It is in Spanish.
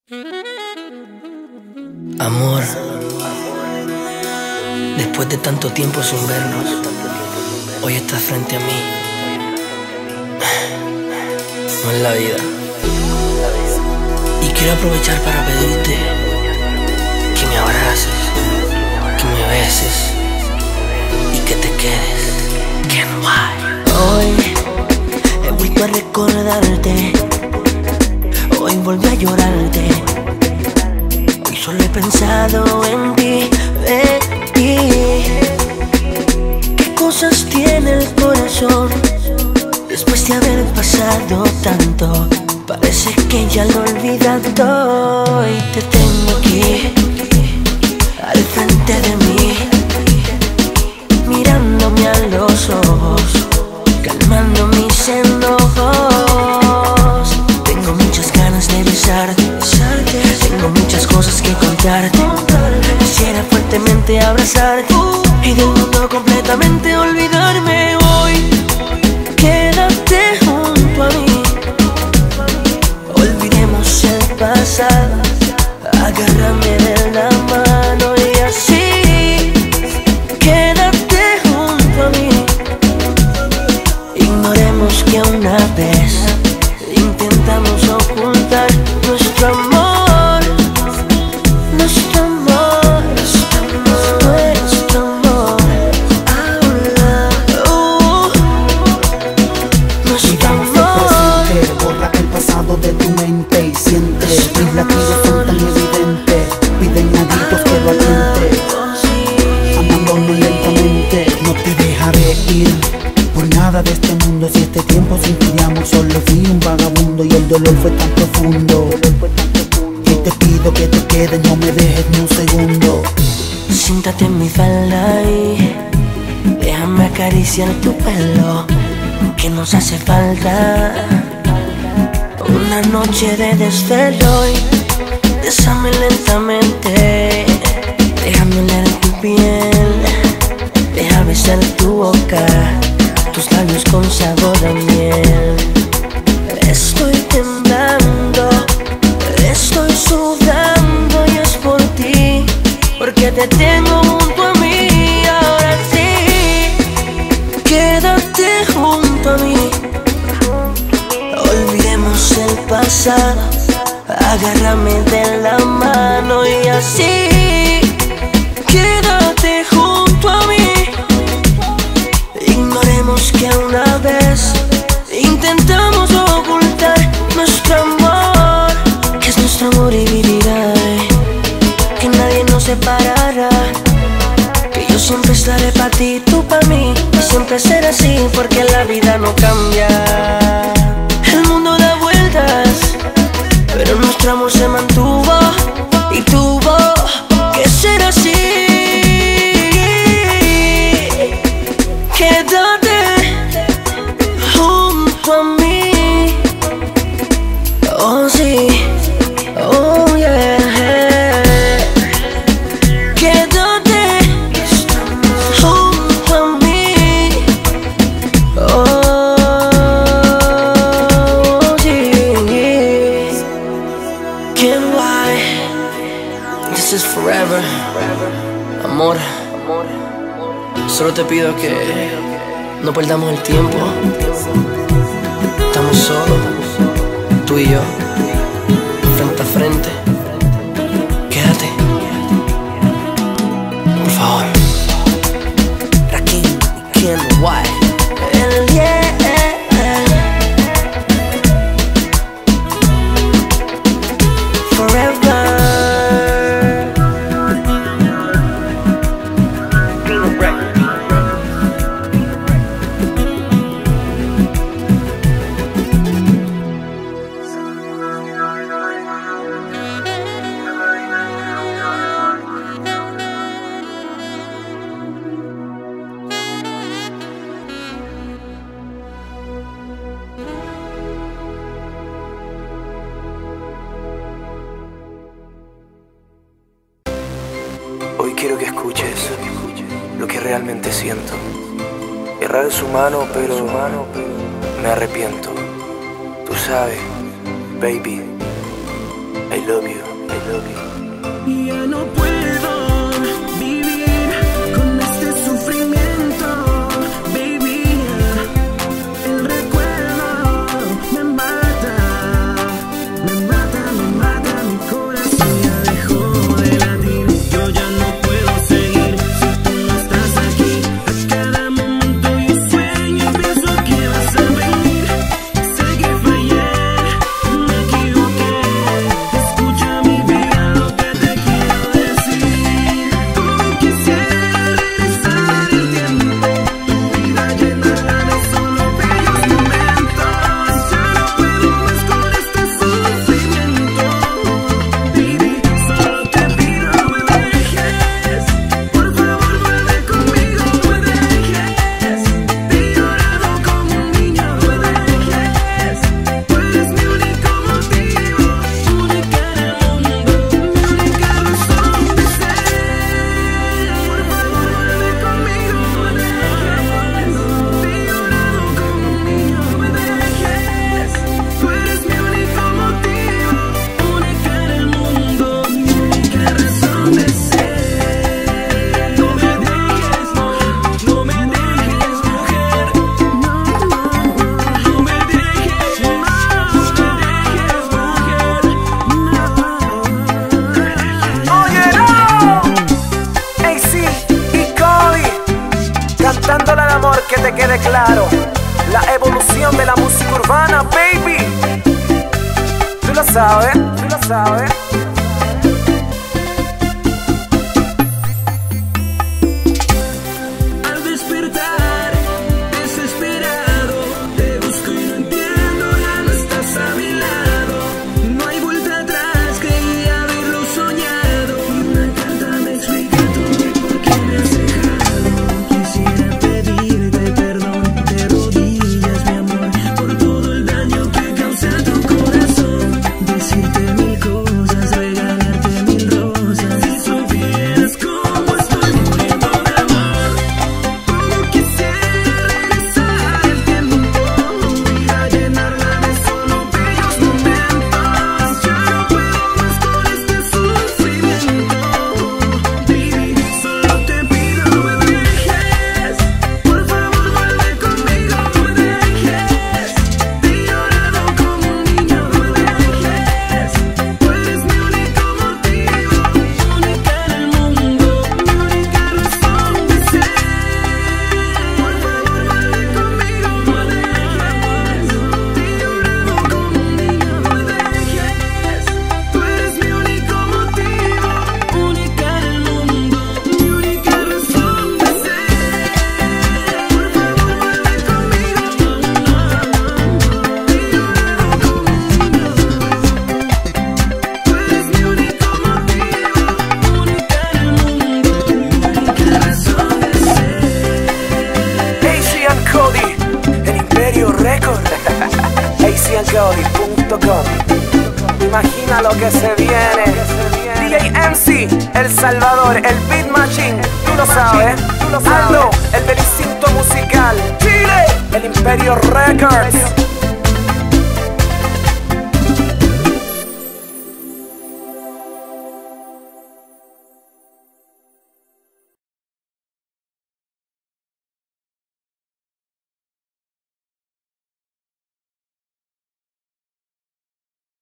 Amor, después de tanto tiempo sin vernos, hoy estás frente a mí. No es la vida. Y quiero aprovechar para pedirte que me abraces, que me beses y que te quedes. Hoy he vuelto a recordarte, hoy volví a llorarte. Hoy solo he pensado en ti, ¿Qué cosas tiene el corazón? Después de haber pasado tanto, parece que ya lo he olvidado. Y te tengo aquí, al frente de mí, mirándome a los ojos, calmando mis enojos. Tengo muchas ganas de besarte, tengo muchas cosas que contarte. Quisiera fuertemente abrazarte y del mundo completamente olvidarme. Hoy quédate junto a mí, olvidemos el pasado, agárrame de la mano y así quédate junto a mí. Ignoremos que una vez intentamos ocultar nuestro amor, nuestro amor, nuestro amor. Nuestro amor. Borra el pasado de tu mente y siente. Mis latidos son tan evidentes, piden a gritos que lo aliente. Amándome lentamente, no te dejaré ir por nada de este mundo. Si este tiempo sin tu amor solo fui un vagabundo y el dolor fue tan profundo. Y te pido que te quedes, no me dejes ni un segundo. Siéntate en mi falda y déjame acariciar tu pelo, que nos hace falta una noche de desvelo. Y bésame lentamente, déjame oler tu piel, deja besar tu boca, tus labios con sabor a miel. Estoy temblando, estoy sudando y es por ti, porque te tengo junto a mí. Ahora sí, quédate junto a mí, olvidemos el pasado, agárrame de la mano y así quédate junto a mí. Ignoremos que una vez intentamos ocultar nuestro amor, que es nuestro amor y vivirá, que nadie nos separará, que yo siempre estaré para ti, tú para mí, y siempre será así porque la vida no cambia. El mundo da vueltas, pero nuestro amor se mantuvo y tuvo que ser así. Quédate junto a mí, oh sí, oh yeah. Quédate junto a mí, oh sí. Can't lie, This is forever. Amor, solo te pido que no perdamos el tiempo. Estamos solos, tú y yo, frente a frente. Quédate, por favor. Rakim y Ken White. Yeah. Forever. Hoy quiero que escuches lo que realmente siento. Errar es humano, pero me arrepiento. Tú sabes, baby. Hey. I love you, I love you. Ya no puedo vivir con este sufrimiento, baby. El recuerdo me mata, me mata, me mata. Mi corazón ya dejó de latir. Yo ya no puedo seguir si tú no estás aquí. A cada momento yo sueño y pienso que vas a venir. Sé que fallé, me equivoqué. Escucha mi vida, lo que te quiero decir. Como quisiera regresar el tiempo, tu vida llenarla de solo bellos momentos. Ya no puedo más con este sufrimiento, baby. Solo te pido no me dejes, por favor vuelve conmigo, no me dejes. Te he llorado como un niño, no me dejes. Tú eres mi único motivo, única en el mundo, mi única razón de ser. Por favor vuelve conmigo, no me dejes. Te he llorado como un niño, no me dejes. Tú eres mi único motivo, única en el mundo, mi única razón de ser. No me dejes, no me dejes, mujer. No me dejes, no me dejes, mujer. Oye, no. AC y Cody cantándole al amor, que te quede claro. La evolución de la música urbana, baby. Tú lo sabes, tú lo sabes. Al despertar, desesperado, te busco y no entiendo, ya no estás a mi lado. No hay vuelta atrás, creí haberlo soñado. Y una carta me explica todo y por qué me has dejado. Quisiera pedirte perdón de rodillas, mi amor, por todo el daño que causa tu corazón. Decirte mil cosas, regalarte mil rosas. Si supieras cómo estoy muriendo de amor. Como quisiera regresar el tiempo, vida llenarla de solo bellos momentos. Ya no puedo más con este sufrimiento, baby. Solo te pido no me dejes, por favor vuelve conmigo, no me dejes. Te he llorado como un niño, no me dejes. Tú eres mi único motivo, única en el mundo, mi única razón de ser. Por favor vuelve conmigo, no me dejes. Te he llorado como un niño, no me dejes. Tú eres mi único motivo, única en el mundo, mi única razón de ser. Por favor vuelve conmigo, te he llorado como un niño. Tú eres mi único motivo, única en el mundo, mi única razón de ser. AC and Cody, el Imperio Record. ACandCody.com. Imagina lo que se viene. DJ MC, El Salvador, el Beat Machine. Tú lo sabes, Aldo, el del instinto musical. Chile, el Imperio Records.